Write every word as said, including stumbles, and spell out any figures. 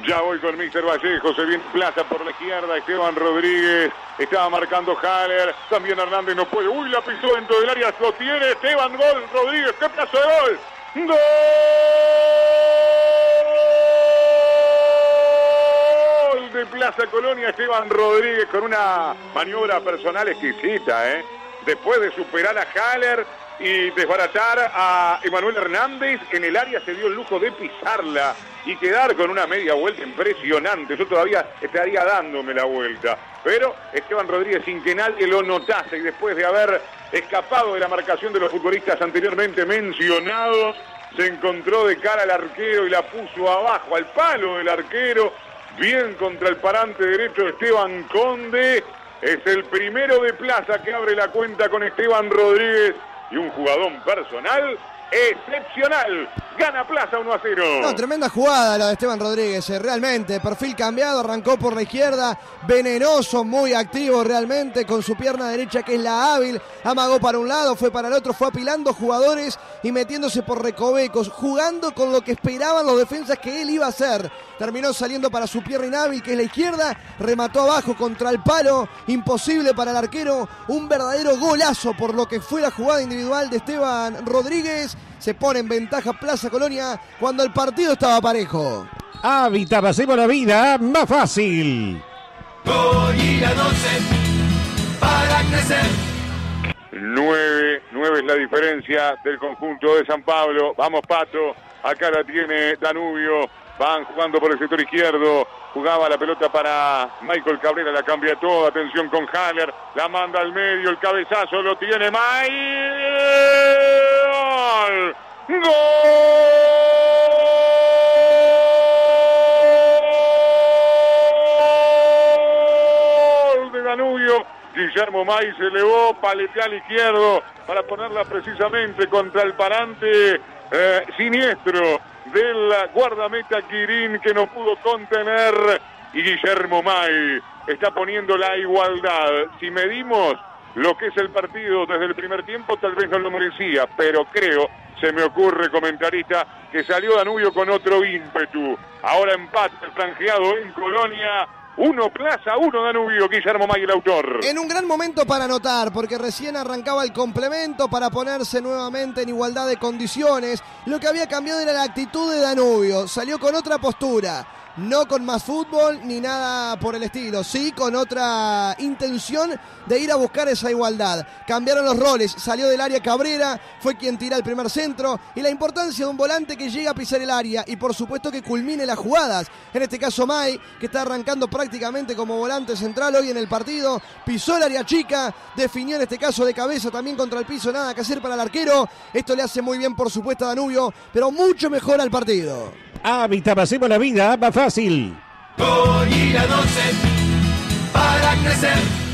Ya voy con Mister Vallejo, se viene Plaza por la izquierda, Esteban Rodríguez, estaba marcando Haller, también Hernández no puede, uy, la pisó dentro del área, lo tiene Esteban, gol, Rodríguez, qué pedazo de gol, gol de Plaza Colonia, Esteban Rodríguez con una maniobra personal exquisita, ¿eh? Después de superar a Haller y desbaratar a Emanuel Hernández, en el área se dio el lujo de pisarla y quedar con una media vuelta impresionante. Yo todavía estaría dándome la vuelta, pero Esteban Rodríguez, sin que nadie lo notase y después de haber escapado de la marcación de los futbolistas anteriormente mencionados, se encontró de cara al arquero y la puso abajo, al palo del arquero, bien contra el parante derecho de Esteban Conde. Es el primero de Plaza que abre la cuenta con Esteban Rodríguez y un jugadón personal excepcional. Gana Plaza uno a cero. No, tremenda jugada la de Esteban Rodríguez, eh, realmente, perfil cambiado, arrancó por la izquierda, venenoso, muy activo realmente, con su pierna derecha que es la hábil, amagó para un lado, fue para el otro, fue apilando jugadores y metiéndose por recovecos, jugando con lo que esperaban los defensas que él iba a hacer. Terminó saliendo para su pierna inhábil, que es la izquierda, remató abajo contra el palo, imposible para el arquero, un verdadero golazo por lo que fue la jugada individual de Esteban Rodríguez. Se pone en ventaja Plaza Colonia cuando el partido estaba parejo. Hábitat, hacemos la vida más fácil. Goya doce para crecer. Nueve, nueve es la diferencia del conjunto de San Pablo. Vamos, Pato, acá la tiene Danubio. Van jugando por el sector izquierdo. Jugaba la pelota para Michael Cabrera, la cambia todo. Atención con Haller, la manda al medio, el cabezazo lo tiene Michael. ¡Gol! ¡Gol de Danubio! Guillermo May se elevó, paletea al izquierdo para ponerla precisamente contra el parante eh, siniestro del guardameta Quirín, que no pudo contener, y Guillermo May está poniendo la igualdad. Si medimos lo que es el partido desde el primer tiempo, tal vez no lo merecía, pero creo, se me ocurre, comentarista, que salió Danubio con otro ímpetu. Ahora empate franjeado en Colonia. Uno Plaza, uno Danubio, Guillermo May el autor. En un gran momento para anotar, porque recién arrancaba el complemento para ponerse nuevamente en igualdad de condiciones. Lo que había cambiado era la actitud de Danubio, salió con otra postura. No con más fútbol ni nada por el estilo, sí con otra intención de ir a buscar esa igualdad. Cambiaron los roles, salió del área Cabrera, fue quien tira el primer centro, y la importancia de un volante que llega a pisar el área y por supuesto que culmine las jugadas. En este caso May, que está arrancando prácticamente como volante central hoy en el partido, pisó el área chica, definió en este caso de cabeza también contra el piso, nada que hacer para el arquero. Esto le hace muy bien por supuesto a Danubio, pero mucho mejor al partido. Hábitat, hacemos la vida más fácil. Goya doce para crecer.